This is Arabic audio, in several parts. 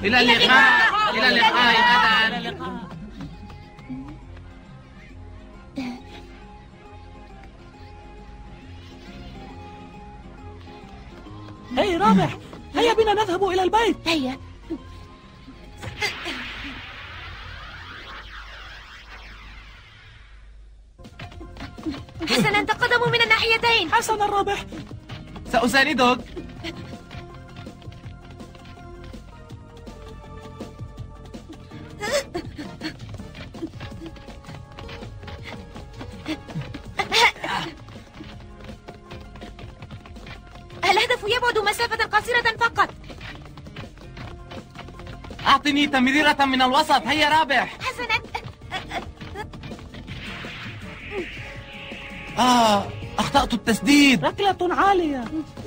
إلى اللقاء. إلى اللقاء غدا. هاي رابح، هيا بنا نذهب إلى البيت. هيا. حسنا، تقدموا من الناحيتين. حسنا رابح، سأساندك. الهدف يبعد مسافة قصيرة فقط. أعطني تمريرة من الوسط. هيا رابح. حسنا. أخطأت التسديد. ركلة عالية.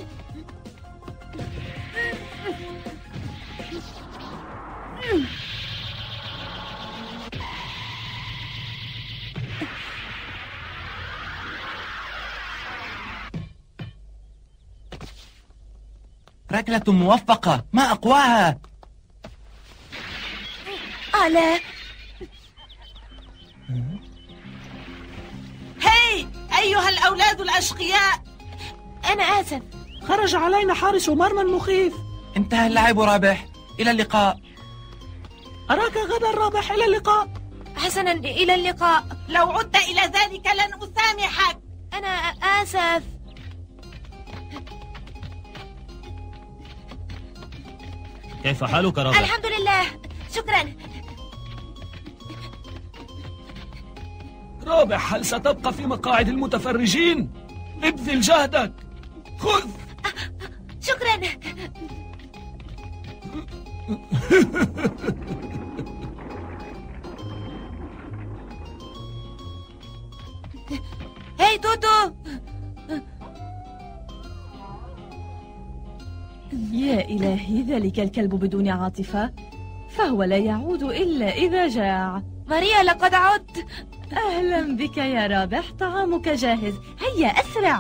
ركلة موفقة، ما أقواها. لا. هاي أيها الأولاد الأشقياء، أنا آسف. خرج علينا حارس مرمى مخيف. انتهى اللعب رابح. إلى اللقاء. أراك غدا رابح. إلى اللقاء. حسنا، إلى اللقاء. لو عدت إلى ذلك لن أسامحك. أنا آسف. كيف حالك رابح؟ الحمد لله، شكرا. رابح، هل ستبقى في مقاعد المتفرجين؟ ابذل جهدك. خذ. شكرا. هاي توتو. يا إلهي، ذلك الكلب بدون عاطفة، فهو لا يعود إلا إذا جاع. ماريا، لقد عدت. أهلا بك يا رابح، طعامك جاهز. هيا أسرع.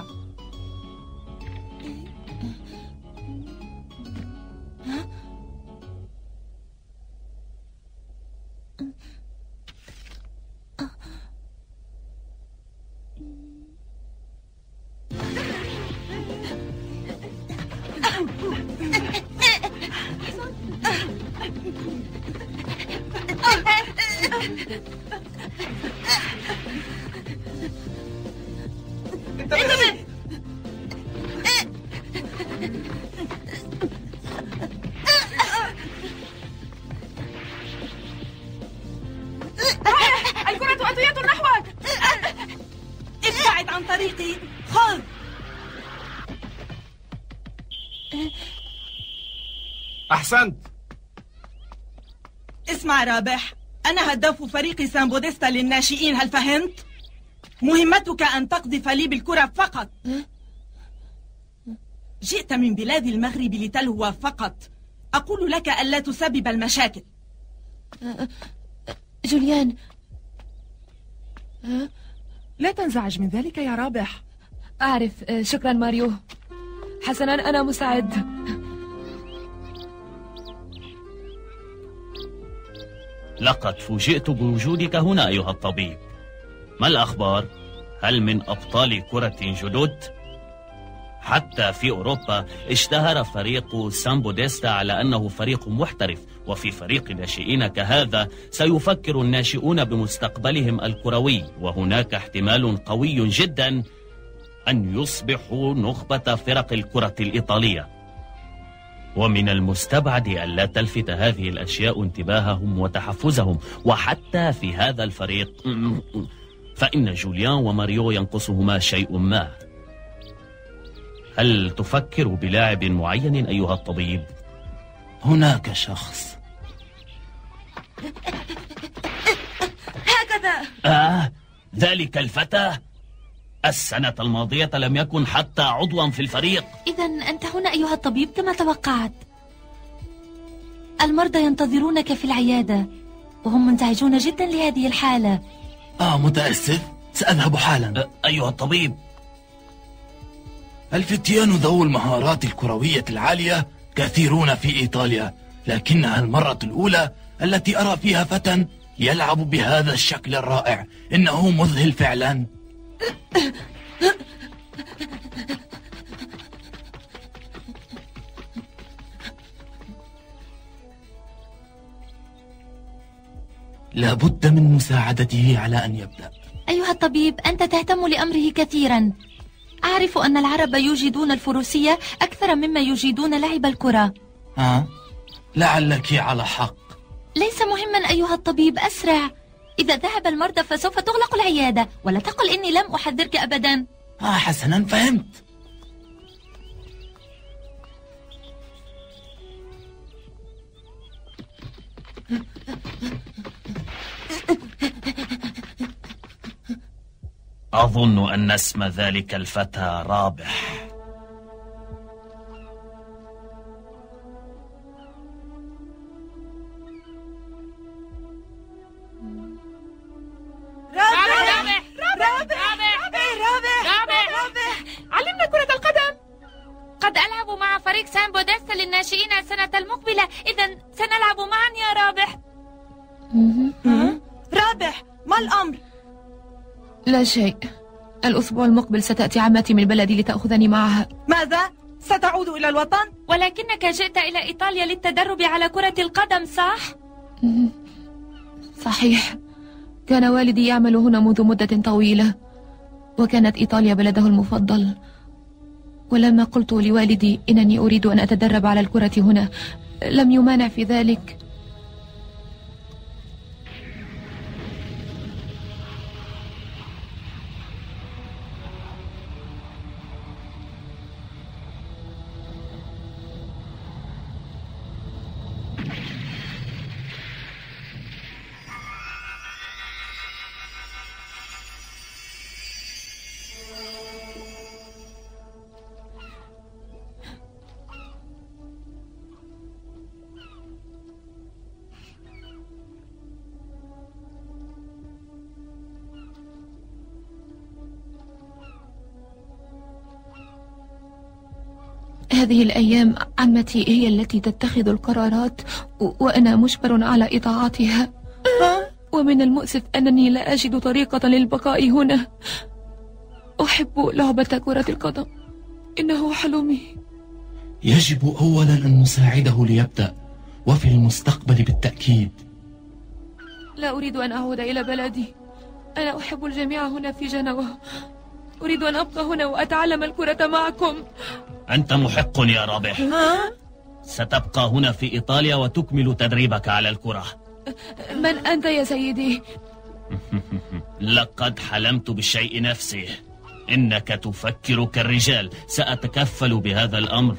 الكرة أتية نحوك. ابتعد عن طريقي. خذ. أحسنت. اسمع رابح، أنا هداف فريق سامبوديستا للناشئين، هل فهمت؟ مهمتك أن تقذف لي بالكرة فقط. جئت من بلاد المغرب لتلهو فقط. أقول لك ألا تسبب المشاكل. جوليان، لا تنزعج من ذلك يا رابح. أعرف. شكرا ماريو. حسنا، أنا مساعد. لقد فوجئت بوجودك هنا أيها الطبيب. ما الأخبار؟ هل من أبطال كرة جدد؟ حتى في أوروبا اشتهر فريق سامبوديستا على أنه فريق محترف، وفي فريق ناشئين كهذا سيفكر الناشئون بمستقبلهم الكروي، وهناك احتمال قوي جدا أن يصبحوا نخبة فرق الكرة الإيطالية. ومن المستبعد أن لا تلفت هذه الأشياء انتباههم وتحفزهم، وحتى في هذا الفريق فإن جوليان وماريو ينقصهما شيء ما. هل تفكر بلاعب معين أيها الطبيب؟ هناك شخص. هكذا. ذلك الفتى؟ السنة الماضية لم يكن حتى عضوا في الفريق. إذن أنت هنا أيها الطبيب كما توقعت. المرضى ينتظرونك في العيادة وهم منزعجون جدا لهذه الحالة. متأسف، سأذهب حالا. أيها الطبيب، الفتيان ذو المهارات الكروية العالية كثيرون في إيطاليا، لكنها المرة الأولى التي أرى فيها فتى يلعب بهذا الشكل الرائع. إنه مذهل فعلا. لابد من مساعدته على أن يبدأ. أيها الطبيب، أنت تهتم لأمره كثيرا. أعرف أن العرب يجيدون الفروسية أكثر مما يجيدون لعب الكرة. لعلك على حق. ليس مهما أيها الطبيب، أسرع. إذا ذهب المرضى فسوف تغلق العيادة، ولا تقل إني لم أحذرك أبدا. حسنا، فهمت. أظن أن اسم ذلك الفتى رابح. علمنا كرة القدم. قد ألعب مع فريق سامبوديستا للناشئين السنة المقبلة، إذا سنلعب معا يا رابح. رابح، ما الأمر؟ لا شيء. الأسبوع المقبل ستأتي عمتي من بلدي لتأخذني معها. ماذا؟ ستعود إلى الوطن؟ ولكنك جئت إلى إيطاليا للتدرب على كرة القدم، صح؟ صحيح. كان والدي يعمل هنا منذ مدة طويلة، وكانت إيطاليا بلده المفضل. ولما قلت لوالدي إنني أريد أن أتدرب على الكرة هنا، لم يمانع في ذلك. هذه الأيام عمتي هي التي تتخذ القرارات، وأنا مجبر على إطاعتها. ومن المؤسف أنني لا أجد طريقة للبقاء هنا. أحب لعبة كرة القدم، إنه حلمي. يجب أولا أن نساعده ليبدأ، وفي المستقبل بالتأكيد. لا أريد أن أعود إلى بلدي. أنا أحب الجميع هنا في جنوة. أريد أن أبقى هنا وأتعلم الكرة معكم. أنت محق يا رابح. ستبقى هنا في إيطاليا وتكمل تدريبك على الكرة. من أنت يا سيدي؟ لقد حلمت بالشيء نفسه. إنك تفكر كالرجال. سأتكفل بهذا الأمر.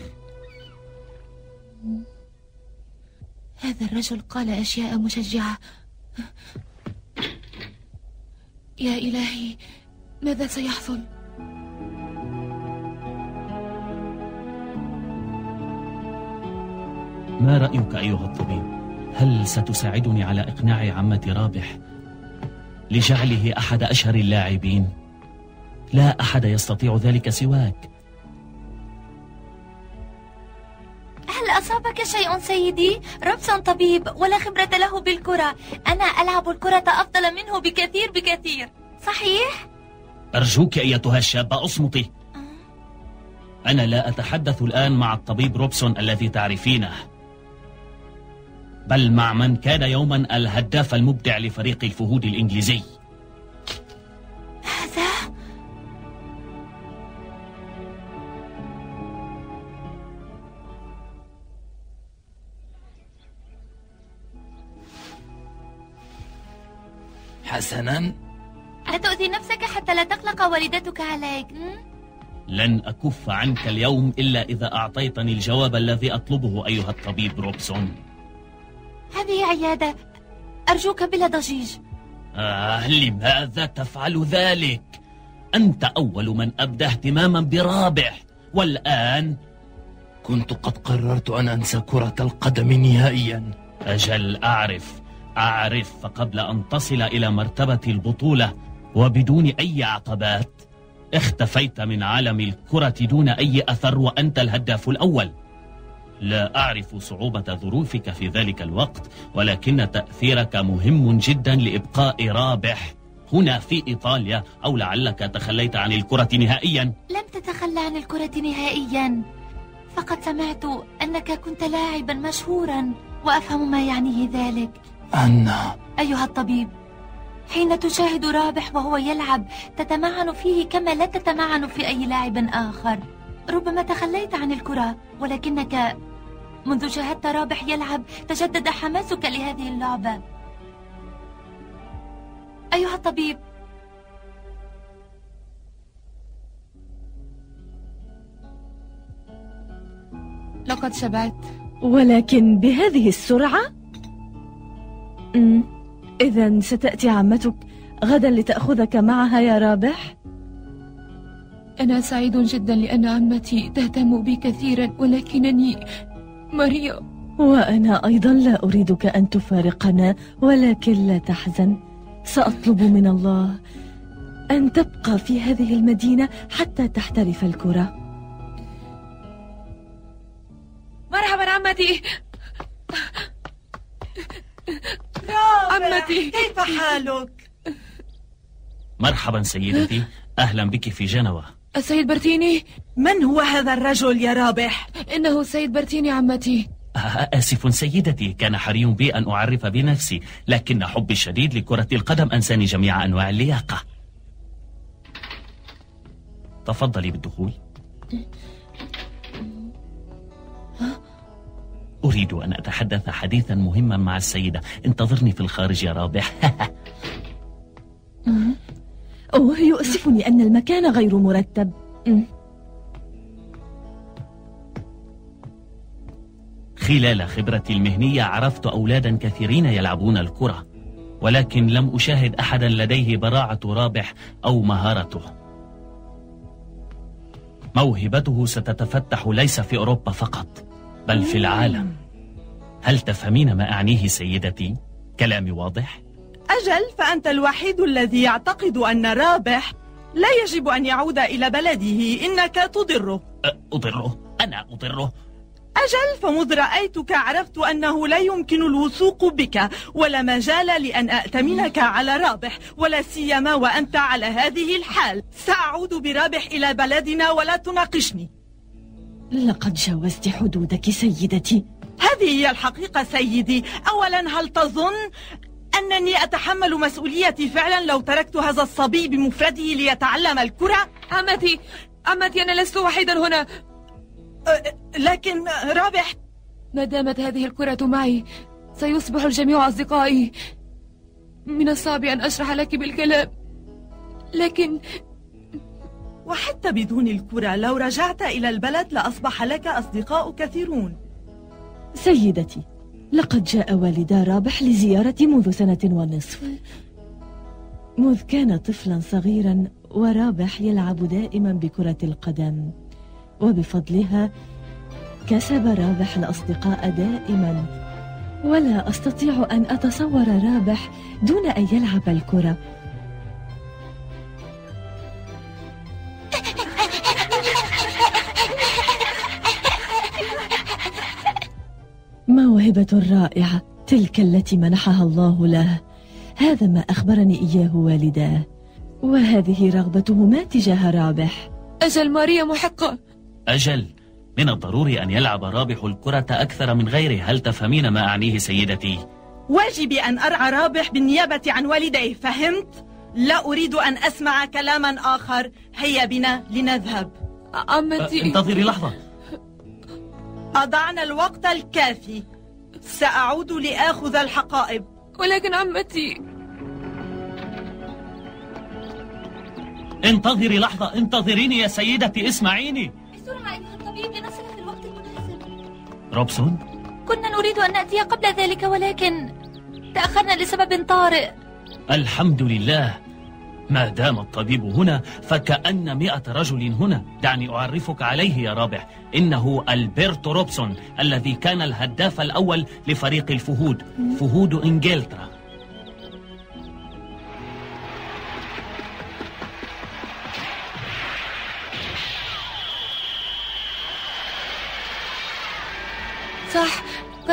هذا الرجل قال أشياء مشجعة. يا إلهي، ماذا سيحصل؟ ما رأيك أيها الطبيب؟ هل ستساعدني على إقناع عمة رابح لجعله أحد أشهر اللاعبين؟ لا أحد يستطيع ذلك سواك. هل أصابك شيء سيدي؟ روبسون طبيب ولا خبرة له بالكرة. أنا ألعب الكرة أفضل منه بكثير بكثير، صحيح؟ أرجوك أيتها الشابة اصمتي. أنا لا أتحدث الآن مع الطبيب روبسون الذي تعرفينه، بل مع من كان يوما الهداف المبدع لفريق الفهود الإنجليزي. هذا حسنا، لا تؤذي نفسك حتى لا تقلق والدتك عليك. لن أكف عنك اليوم إلا إذا أعطيتني الجواب الذي أطلبه أيها الطبيب روبسون. هذه عيادة، أرجوك بلا ضجيج. لماذا تفعل ذلك؟ أنت أول من أبدى اهتماما برابح، والآن كنت قد قررت أن أنسى كرة القدم نهائيا. أجل، أعرف. فقبل أن تصل إلى مرتبة البطولة وبدون أي عقبات اختفيت من عالم الكرة دون أي أثر، وأنت الهداف الأول. لا أعرف صعوبة ظروفك في ذلك الوقت، ولكن تأثيرك مهم جدا لإبقاء رابح هنا في إيطاليا، أو لعلك تخليت عن الكرة نهائيا. لم تتخلى عن الكرة نهائيا، فقد سمعت أنك كنت لاعبا مشهورا وأفهم ما يعنيه ذلك. أنا أيها الطبيب، حين تشاهد رابح وهو يلعب تتمعن فيه كما لا تتمعن في أي لاعب آخر. ربما تخليت عن الكرة، ولكنك منذ شاهدت رابح يلعب تجدد حماسك لهذه اللعبة. أيها الطبيب، لقد شبعت. ولكن بهذه السرعة؟ إذن ستأتي عمتك غدا لتأخذك معها يا رابح؟ أنا سعيد جدا لأن عمتي تهتم بي كثيرا، ولكنني ماريا. وأنا أيضا لا أريدك أن تفارقنا، ولكن لا تحزن، سأطلب من الله أن تبقى في هذه المدينة حتى تحترف الكرة. مرحبا عمتي. عمتي، كيف حالك؟ مرحبا سيدتي، أهلا بك في جنوة. السيد برتيني. من هو هذا الرجل يا رابح؟ إنه السيد برتيني عمتي. آسف سيدتي، كان حري بي أن أعرف بنفسي، لكن حبي الشديد لكرة القدم أنساني جميع أنواع اللياقة. تفضلي بالدخول. أريد أن أتحدث حديثا مهما مع السيدة، انتظرني في الخارج يا رابح. يؤسفني أن المكان غير مرتب. خلال خبرتي المهنية عرفت أولادا كثيرين يلعبون الكرة، ولكن لم أشاهد أحدا لديه براعة رابح أو مهارته. موهبته ستتفتح ليس في أوروبا فقط، بل في العالم. هل تفهمين ما أعنيه سيدتي؟ كلامي واضح؟ أجل، فأنت الوحيد الذي يعتقد أن رابح لا يجب أن يعود إلى بلده. إنك تضره. أضره؟ أنا أضره؟ أجل، فمذ رأيتك عرفت أنه لا يمكن الوثوق بك، ولا مجال لأن أأتمنك على رابح، ولا سيما وأنت على هذه الحال. سأعود برابح إلى بلدنا ولا تناقشني. لقد جاوزت حدودك سيدتي. هذه هي الحقيقة سيدي. أولا، هل تظن أنني أتحمل مسؤوليتي فعلا لو تركت هذا الصبي بمفرده ليتعلم الكرة؟ عمتي، أنا لست وحيدا هنا. لكن رابح، ما دامت هذه الكرة معي سيصبح الجميع أصدقائي. من الصعب أن أشرح لك بالكلام، لكن وحتى بدون الكرة لو رجعت إلى البلد لأصبح لك أصدقاء كثيرون. سيدتي، لقد جاء والدا رابح لزيارتي منذ 1.5 سنة، منذ كان طفلا صغيرا، ورابح يلعب دائما بكرة القدم، وبفضلها كسب رابح الأصدقاء دائما، ولا أستطيع أن أتصور رابح دون أن يلعب الكرة. موهبة رائعة تلك التي منحها الله له، هذا ما أخبرني إياه والداه، وهذه رغبتهما تجاه رابح. أجل ماريا محقة. أجل، من الضروري أن يلعب رابح الكرة أكثر من غيره. هل تفهمين ما أعنيه سيدتي؟ واجبي أن أرعى رابح بالنيابة عن والديه، فهمت؟ لا أريد أن أسمع كلاما آخر. هيا بنا لنذهب. عمتي، انتظري لحظة. أضعنا الوقت الكافي، سأعود لآخذ الحقائب. ولكن عمتي. انتظري لحظة، انتظريني يا سيدتي، اسمعيني. بسرعة أيها الطبيب لنصل في الوقت المناسب. روبسون؟ كنا نريد أن نأتي قبل ذلك، ولكن تأخرنا لسبب طارئ. الحمد لله، ما دام الطبيب هنا فكأن 100 رجل هنا. دعني أعرفك عليه يا رابح، إنه ألبرتو روبسون، الذي كان الهداف الأول لفريق الفهود، فهود إنجلترا.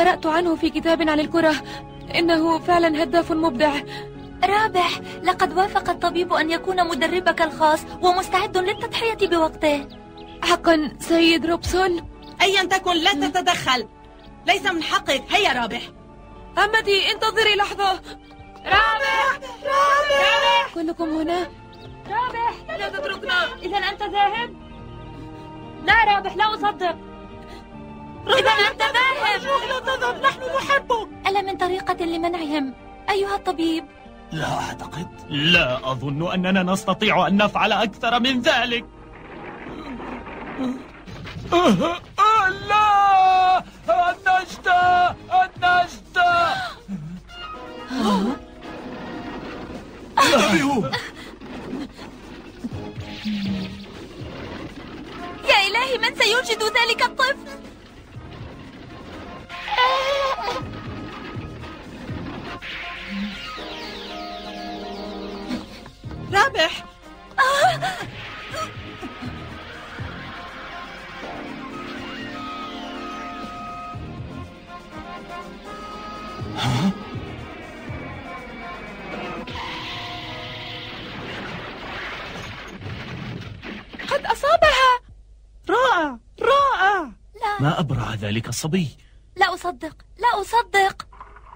قرأت عنه في كتاب عن الكرة. إنه فعلا هداف مبدع. رابح، لقد وافق الطبيب أن يكون مدربك الخاص ومستعد للتضحية بوقته. حقا سيد روبسون؟ أيا تكن لا تتدخل، ليس من حقك. هيا رابح. عمتي انتظري لحظة. رابح! رابح! كلكم هنا؟ رابح لا تتركنا. إذا أنت ذاهب؟ لا رابح، لا أصدق. إذا أنت ذاهب. لا تذهب، نحن نحبك. ألا من طريقة لمنعهم أيها الطبيب؟ لا أعتقد. لا أظن أننا نستطيع أن نفعل أكثر من ذلك. لا، النجدة النجدة. انتبهوا. يا إلهي، من سيوجد ذلك الطفل؟ رابح. قد أصابها. رائع رائع. لا ما أبرع ذلك الصبي. لا أصدق، لا أصدق.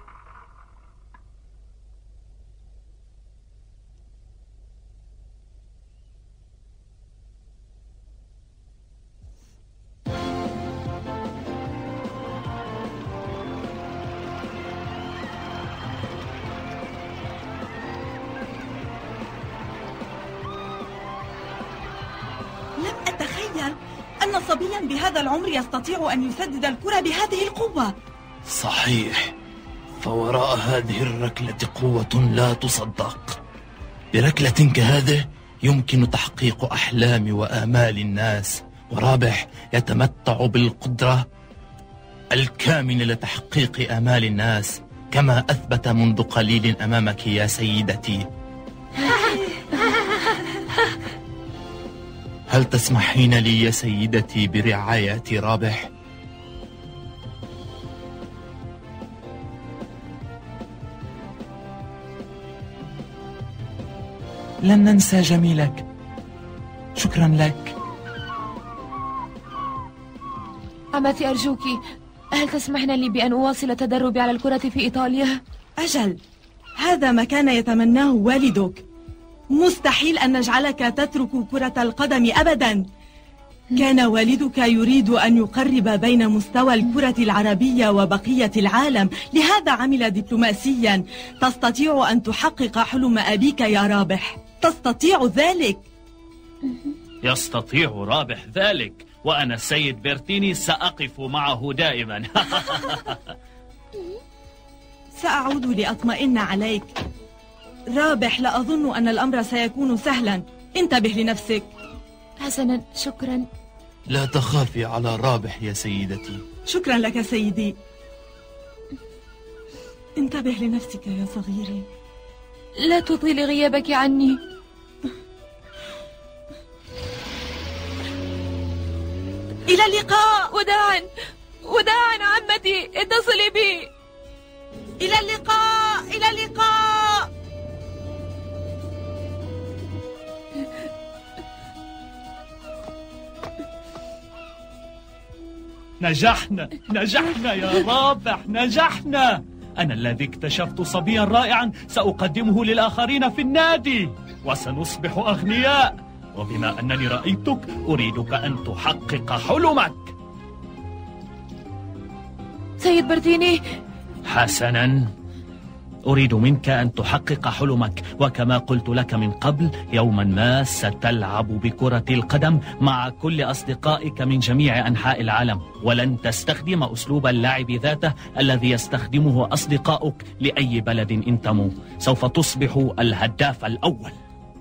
لم أتخيل أن صبيا بهذا العمر يستطيع أن يسدد الكرة بهذه القوة. صحيح، فوراء هذه الركلة قوة لا تصدق. بركلة كهذه يمكن تحقيق أحلام وآمال الناس، ورابح يتمتع بالقدرة الكامنة لتحقيق آمال الناس، كما أثبت منذ قليل أمامك يا سيدتي. هل تسمحين لي يا سيدتي برعاية رابح؟ لن ننسى جميلك. شكرا لك. عمتي أرجوك، هل تسمحين لي بأن أواصل تدربي على الكرة في إيطاليا؟ أجل، هذا ما كان يتمناه والدك. مستحيل أن نجعلك تترك كرة القدم أبدا. كان والدك يريد أن يقرب بين مستوى الكرة العربية وبقية العالم، لهذا عمل دبلوماسيا. تستطيع أن تحقق حلم أبيك يا رابح، تستطيع ذلك. يستطيع رابح ذلك، وأنا السيد بيرتيني سأقف معه دائما. سأعود لأطمئن عليك. رابح، لا أظن أن الأمر سيكون سهلا. انتبه لنفسك. حسنا، شكرا. لا تخافي على رابح يا سيدتي. شكرا لك سيدي. انتبه لنفسك يا صغيري. لا تطيلي غيابك عني. إلى اللقاء. وداعا وداعا عمتي، اتصلي بي. إلى اللقاء. إلى اللقاء. نجحنا يا رابح، نجحنا. أنا الذي اكتشفت صبيا رائعا سأقدمه للآخرين في النادي، وسنصبح أغنياء. وبما أنني رأيتك أريدك أن تحقق حلمك. سيد بيرتيني. حسنا، أريد منك أن تحقق حلمك، وكما قلت لك من قبل، يوما ما ستلعب بكرة القدم مع كل أصدقائك من جميع أنحاء العالم، ولن تستخدم أسلوب اللعب ذاته الذي يستخدمه أصدقائك لأي بلد انتموا. سوف تصبح الهداف الأول.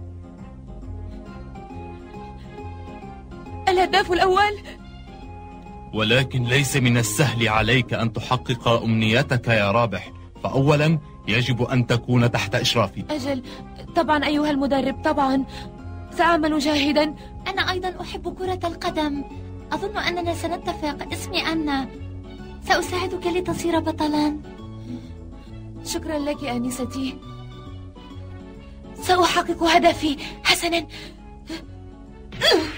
الهداف الأول؟ ولكن ليس من السهل عليك أن تحقق أمنيتك يا رابح، فأولا يجب أن تكون تحت إشرافي. أجل، طبعا أيها المدرب، طبعا سأعمل جاهدا. أنا أيضا أحب كرة القدم. أظن أننا سنتفق. اسمي أنا. سأساعدك لتصير بطلا. شكرا لك آنستي. سأحقق هدفي. حسنا.